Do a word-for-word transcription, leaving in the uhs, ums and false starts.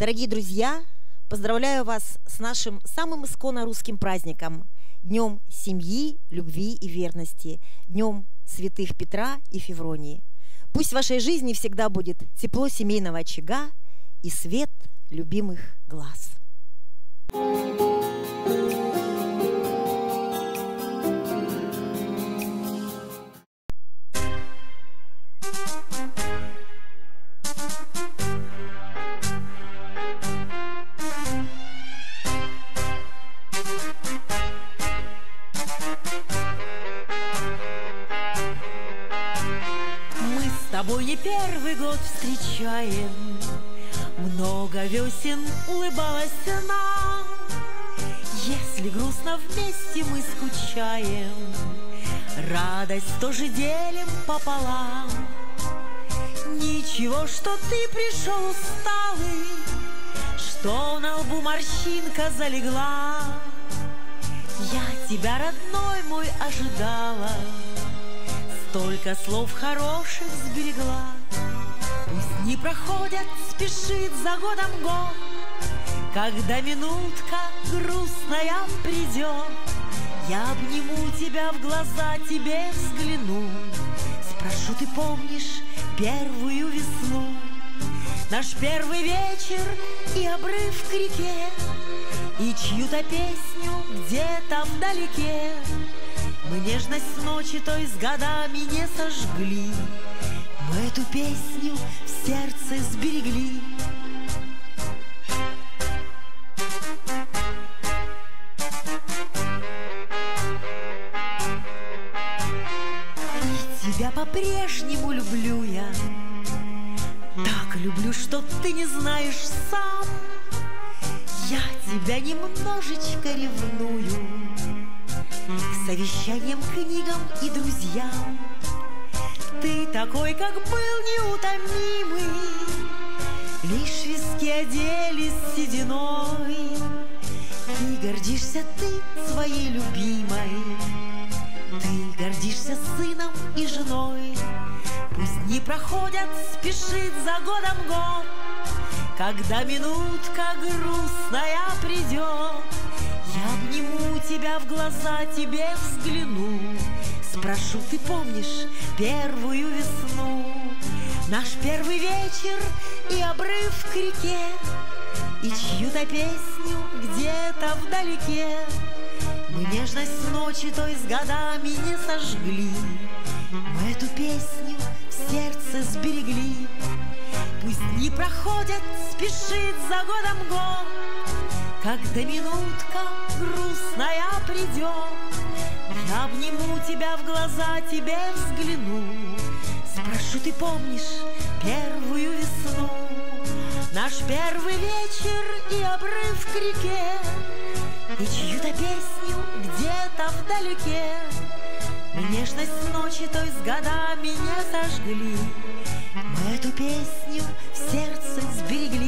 Дорогие друзья, поздравляю вас с нашим самым исконно русским праздником – Днем семьи, любви и верности, Днем святых Петра и Февронии. Пусть в вашей жизни всегда будет тепло семейного очага и свет любимых глаз. С тобой не первый год встречаем, много весен улыбалась нам. Если грустно вместе мы скучаем, радость тоже делим пополам. Ничего, что ты пришел усталый, что на лбу морщинка залегла. Я тебя, родной мой, ожидала, столько слов хороших сберегла. Пусть не проходят, спешит за годом год, когда минутка грустная придет, я обниму тебя, в глаза тебе взгляну, спрошу, ты помнишь первую весну? Наш первый вечер и обрыв к реке, и чью-то песню где-то вдалеке. Мы нежность ночи той с годами не сожгли, мы эту песню в сердце сберегли. И тебя по-прежнему люблю я, так люблю, что ты не знаешь сам. Я тебя немножечко ревную к совещаниям, книгам и друзьям. Ты такой, как был, неутомимый, лишь виски оделись сединой. И гордишься ты своей любимой, ты гордишься сыном и женой. Пусть не проходят, спешит за годом год, когда минутка грустная придет, я обниму тебя, в глаза тебе взгляну, спрошу, ты помнишь первую весну? Наш первый вечер и обрыв к реке, и чью-то песню где-то вдалеке. Мы нежность ночи той с годами не сожгли, мы эту песню в сердце сберегли. Пусть не проходят, спешит за годом год, когда минутка грустная придет, я обниму тебя, в глаза тебе взгляну, спрошу, ты помнишь первую весну? Наш первый вечер и обрыв к реке, и чью-то песню где-то вдалеке. Мы нежность ночи той с годами не сожгли, мы эту песню в сердце сберегли.